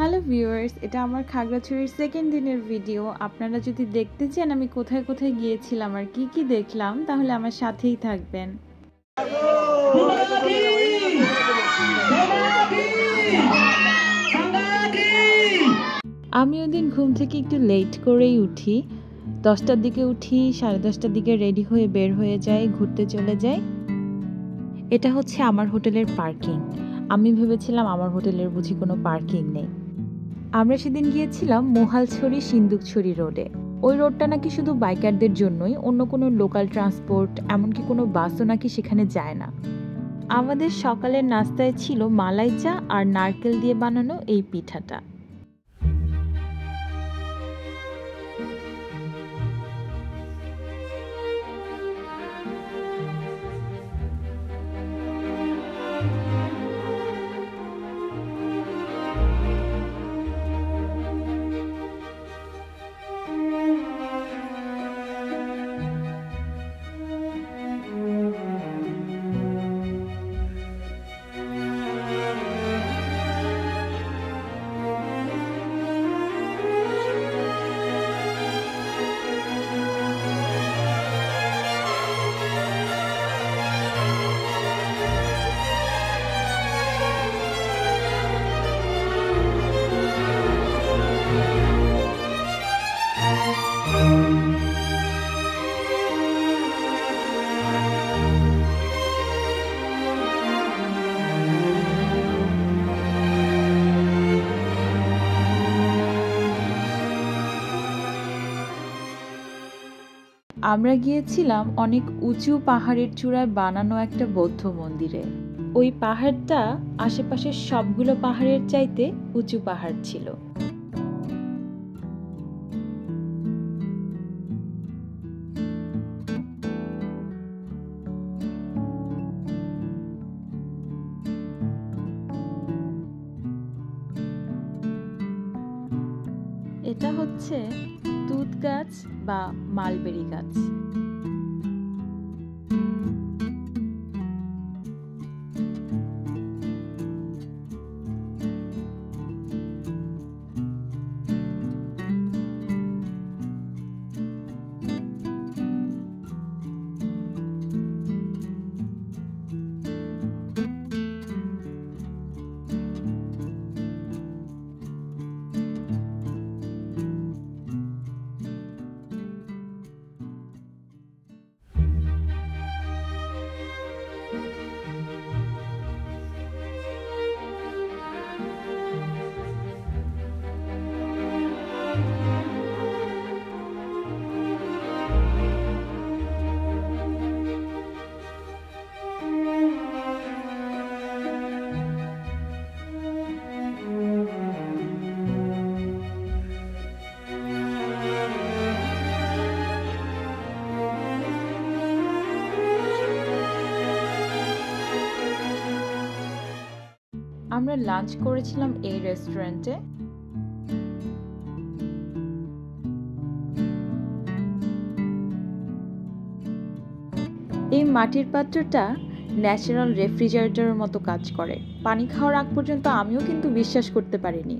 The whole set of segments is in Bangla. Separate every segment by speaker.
Speaker 1: হ্যালো ভিউয়ার্স, এটা আমার খাগড়াছড়ির সেকেন্ড দিনের ভিডিও। আপনারা যদি দেখতে চান আমি কোথায় কোথায় গিয়েছিলাম আর কি কি দেখলাম, তাহলে আমার সাথেই থাকবেন। আমি ওদিন ঘুম থেকে একটু লেট করেই উঠি, 10টার দিকে উঠি, 10:30টার দিকে রেডি হয়ে বের হয়ে যাই, ঘুরতে চলে যাই। এটা হচ্ছে আমার হোটেলের পার্কিং। আমি ভেবেছিলাম আমার হোটেলের বুঝি কোনো পার্কিং নেই। আমরা সেদিন গিয়েছিলাম মহালছড়ি সিন্দুকছড়ি রোডে। ওই রোডটা নাকি শুধু বাইকারদের জন্যই, অন্য কোনো লোকাল ট্রান্সপোর্ট এমনকি কোনো বাসও নাকি সেখানে যায় না। আমাদের সকালের নাস্তায় ছিল মালাই চা আর নারকেল দিয়ে বানানো এই পিঠাটা। আমরা গিয়েছিলাম অনেক উঁচু পাহাড়ের চূড়ায় বানানো একটা বৌদ্ধ মন্দিরে। ওই পাহাড়টা আশেপাশের সবগুলো পাহাড়ের চাইতে উঁচু পাহাড় ছিল। এটা হচ্ছে তুত গাছ বা মালবেরি গাছ। আমরা লাঞ্চ করেছিলাম এই রেস্টুরেন্টে। এই মাটির পাত্রটা ন্যাচারাল রেফ্রিজারেটরের মতো কাজ করে। পানি খাওয়ার আগ পর্যন্ত আমিও কিন্তু বিশ্বাস করতে পারিনি।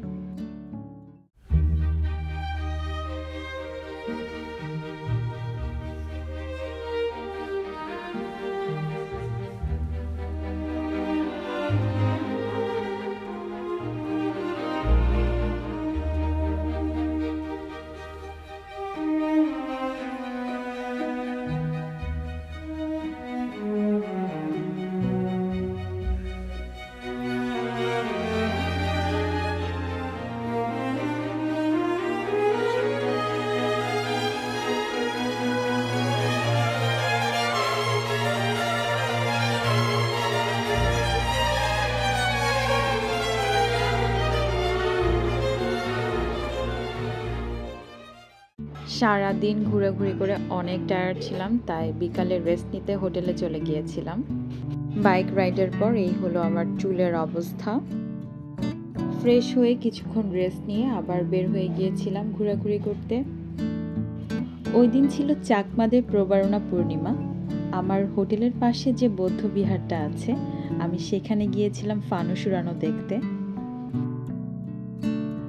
Speaker 1: সারাদিন ঘোরাঘুরি করে অনেক টায়ার্ড ছিলাম, তাই বিকালে রেস্ট নিতে হোটেলে চলে গিয়েছিলাম। বাইক রাইডের পর এই হলো আমার চুলের অবস্থা। ফ্রেশ হয়ে কিছুক্ষণ রেস্ট নিয়ে আবার বের হয়ে গিয়েছিলাম ঘোরাঘুরি করতে। ওই দিন ছিল চাকমাদের প্রবারণা পূর্ণিমা। আমার হোটেলের পাশে যে বৌদ্ধ বিহারটা আছে, আমি সেখানে গিয়েছিলাম ফানুস উড়ানো দেখতে।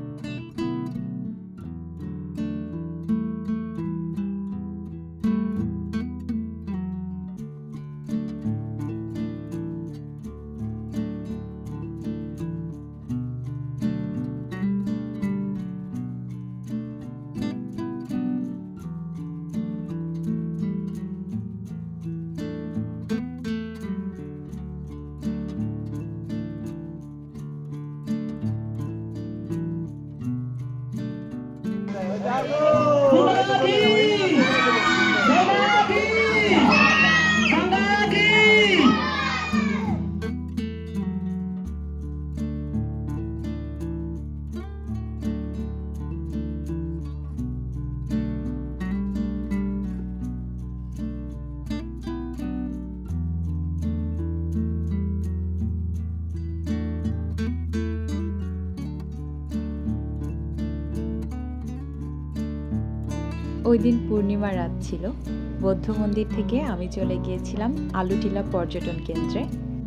Speaker 1: ওই দিন পূর্ণিমা রাত ছিল। বৌদ্ধ মন্দির থেকে আমি চলে গিয়েছিলাম আলুটিলা পর্যটন কেন্দ্রে।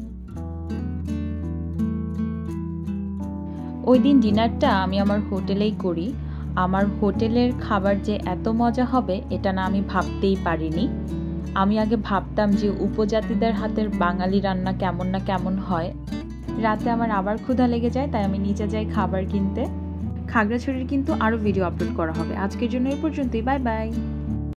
Speaker 1: ওই দিন ডিনারটা আমি আমার হোটেলেই করি। আমার হোটেলের খাবার যে এত মজা হবে এটা না আমি ভাবতেই পারিনি। আমি আগে ভাবতাম যে উপজাতিদের হাতের বাঙালি রান্না কেমন না কেমন হয়। রাতে আমার আবার ক্ষুধা লেগে যায়, তাই আমি নিচে যাই খাবার কিনতে। খাগড়াছড়ির কিন্তু আরও ভিডিও আপলোড করা হবে। আজকের জন্য এই পর্যন্তই। Bye by.